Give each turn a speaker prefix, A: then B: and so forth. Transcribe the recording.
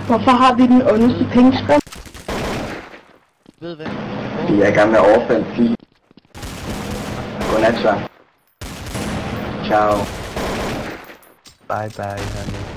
A: Hvorfor har vi den ondeste pengeskrim?
B: Ved hvad?
C: Vi er i gang med at overfalde Fie. Godnat så. Ciao.
D: Bye bye, honey.